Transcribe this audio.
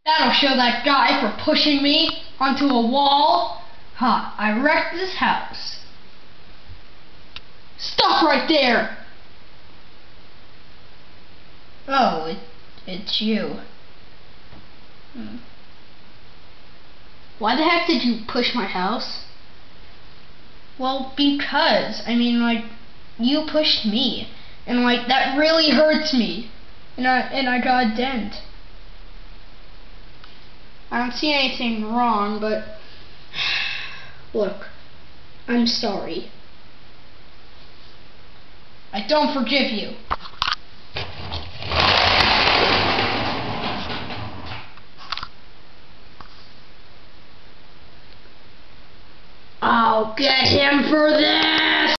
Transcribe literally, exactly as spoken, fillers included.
That'll show that guy for pushing me onto a wall. Ha, I wrecked this house. Stop right there! Oh, it, it's you. Hmm. Why the heck did you push my house? Well, because, I mean, like, you pushed me. And, like, that really hurts me. And I, and I got a dent. I don't see anything wrong, but look, I'm sorry. I don't forgive you. I'll get him for this.